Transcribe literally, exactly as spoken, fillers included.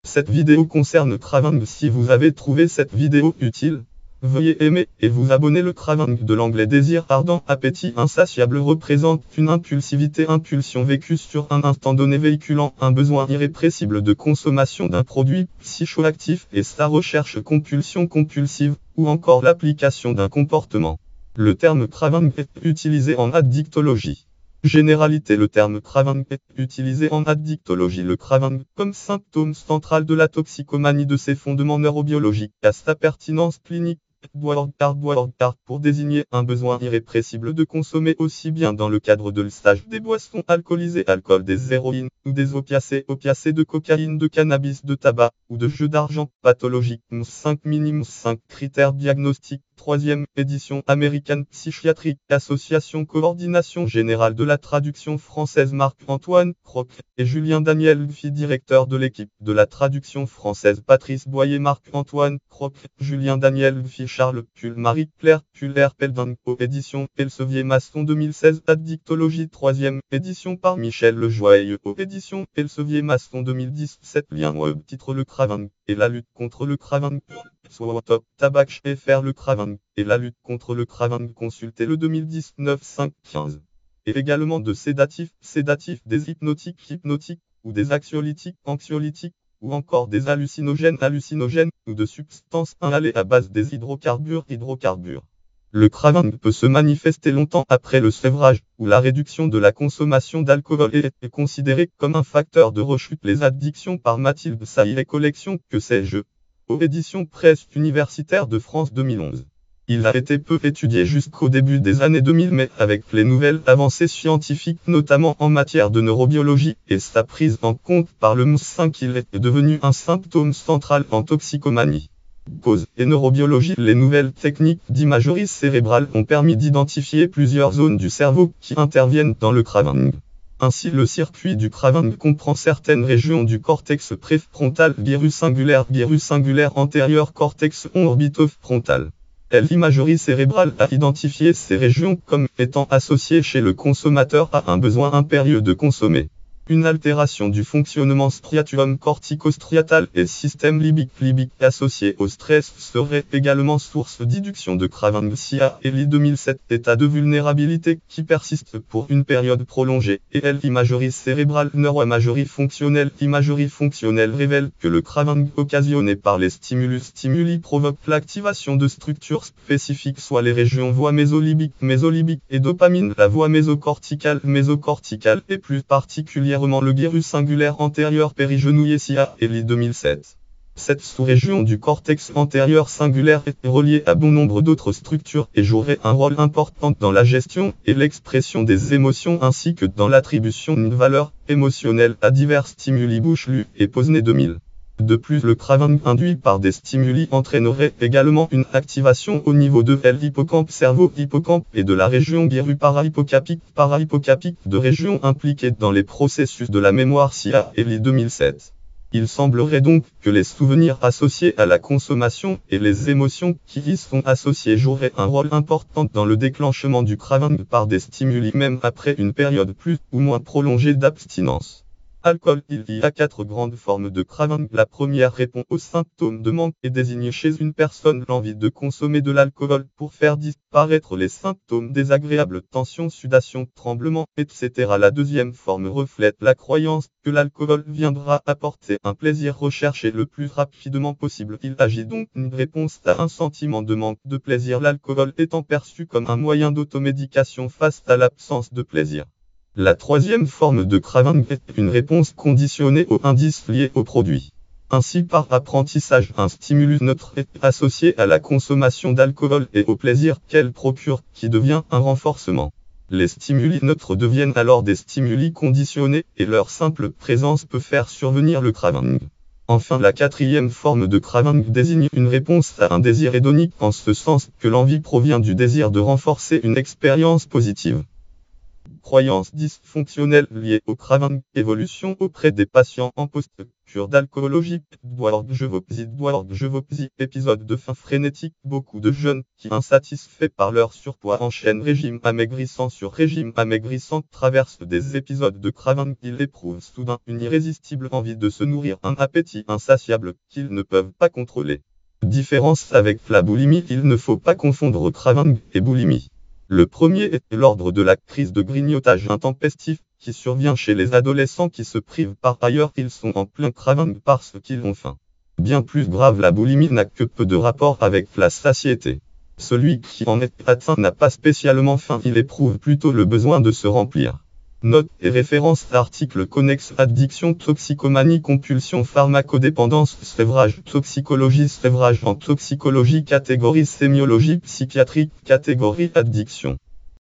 Cette vidéo concerne Craving. Si vous avez trouvé cette vidéo utile, veuillez aimer et vous abonner. Le craving de l'anglais désir ardent, appétit insatiable représente une impulsivité, impulsion vécue sur un instant donné véhiculant un besoin irrépressible de consommation d'un produit psychoactif et sa recherche compulsion compulsive, ou encore l'application d'un comportement. Le terme craving est utilisé en addictologie. Généralité. Le terme craving est utilisé en addictologie. Le craving, comme symptôme central de la toxicomanie de ses fondements neurobiologiques, a sa pertinence clinique, boire car boire car pour désigner un besoin irrépressible de consommer aussi bien dans le cadre de l'usage des boissons alcoolisées, alcool, des héroïnes, ou des opiacés, opiacés de cocaïne, de cannabis, de tabac, ou de jeux d'argent pathologiques. cinq minimum cinq critères diagnostiques. Troisième édition américaine psychiatrique, association coordination générale de la traduction française. Marc-Antoine Croc et Julien Daniel Fi, directeur de l'équipe de la traduction française. Patrice Boyer. Marc-Antoine Croc, Julien Daniel Fi, Charles Pull, Marie-Claire Puller Peldin, aux éditions Elsevier Masson deux mille seize. Addictologie, troisième édition par Michel Lejoyeux, aux éditions Elsevier Masson deux mille dix-sept. Lien web. Titre: le craving et la lutte contre le craving. Soit top tabac et faire le craving et la lutte contre le craving. Consultez le deux mille dix-neuf cinq quinze. Et également de sédatifs, sédatifs, des hypnotiques, hypnotiques, ou des anxiolytiques, anxiolytiques, ou encore des hallucinogènes, hallucinogènes, ou de substances inhalées à base des hydrocarbures, hydrocarbures. Le craving peut se manifester longtemps après le sévrage, ou la réduction de la consommation d'alcool est, est considéré comme un facteur de rechute. Les addictions par Mathilde Saillet, collection Que sais-je, aux éditions Presse universitaire de France deux mille onze. Il a été peu étudié jusqu'au début des années deux mille, mais avec les nouvelles avancées scientifiques, notamment en matière de neurobiologie, et sa prise en compte par le M S cinq, il est devenu un symptôme central en toxicomanie. Cause et neurobiologie. Les nouvelles techniques d'imagerie cérébrale ont permis d'identifier plusieurs zones du cerveau qui interviennent dans le craving. Ainsi, le circuit du craving comprend certaines régions du cortex préfrontal, gyrus singulaire, gyrus singulaire antérieur, cortex orbitofrontal. L'imagerie cérébrale a identifié ces régions comme étant associées chez le consommateur à un besoin impérieux de consommer. Une altération du fonctionnement striatum corticostriatal et système limbique limbique associé au stress serait également source d'induction de craving. C I A et deux mille sept, état de vulnérabilité qui persiste pour une période prolongée. Et l'imagerie cérébrale, neuroimagerie fonctionnelle. L'imagerie fonctionnelle révèle que le craving occasionné par les stimulus stimuli provoque l'activation de structures spécifiques, soit les régions voie mésolimbique, mésolimbique et dopamine, la voie mésocorticale, mésocorticale et plus particulièrement le gyrus singulaire antérieur périgenouillé. C I A et deux mille sept. Cette sous-région du cortex antérieur singulaire est reliée à bon nombre d'autres structures et jouerait un rôle important dans la gestion et l'expression des émotions ainsi que dans l'attribution d'une valeur émotionnelle à divers stimuli. Bouchelu et Posner deux mille. De plus, le craving induit par des stimuli entraînerait également une activation au niveau de l'hippocampe, cerveau-hippocampe et de la région gyru-parahypocapique, parahypocapique, de régions impliquées dans les processus de la mémoire. C I A et deux mille sept. Il semblerait donc que les souvenirs associés à la consommation et les émotions qui y sont associées joueraient un rôle important dans le déclenchement du craving par des stimuli même après une période plus ou moins prolongée d'abstinence. Alcool. Il y a quatre grandes formes de craving. La première répond aux symptômes de manque et désigne chez une personne l'envie de consommer de l'alcool pour faire disparaître les symptômes désagréables, tension, sudation, tremblement, et cetera. La deuxième forme reflète la croyance que l'alcool viendra apporter un plaisir recherché le plus rapidement possible. Il agit donc d'une réponse à un sentiment de manque de plaisir, l'alcool étant perçu comme un moyen d'automédication face à l'absence de plaisir. La troisième forme de craving est une réponse conditionnée aux indices liés au produit. Ainsi, par apprentissage, un stimulus neutre est associé à la consommation d'alcool et au plaisir qu'elle procure, qui devient un renforcement. Les stimuli neutres deviennent alors des stimuli conditionnés, et leur simple présence peut faire survenir le craving. Enfin, la quatrième forme de craving désigne une réponse à un désir hédonique, en ce sens que l'envie provient du désir de renforcer une expérience positive. Croyances dysfonctionnelles liées au craving. Évolution auprès des patients en post-cure d'alcoolologie. Épisode de faim frénétique. Beaucoup de jeunes qui, insatisfaits par leur surpoids, enchaînent régime amaigrissant sur régime amaigrissant, traversent des épisodes de craving. Ils éprouvent soudain une irrésistible envie de se nourrir, un appétit insatiable qu'ils ne peuvent pas contrôler. Différence avec la boulimie. Il ne faut pas confondre craving et boulimie. Le premier est l'ordre de la crise de grignotage intempestif, qui survient chez les adolescents qui se privent par ailleurs. Ils sont en plein craving parce qu'ils ont faim. Bien plus grave, la boulimie n'a que peu de rapport avec la satiété. Celui qui en est atteint n'a pas spécialement faim, il éprouve plutôt le besoin de se remplir. Notes et références. Articles connexes. Addiction, toxicomanie, compulsion, pharmacodépendance, sévrage, toxicologie, sévrage en toxicologie, catégorie sémiologie psychiatrique, catégorie addiction.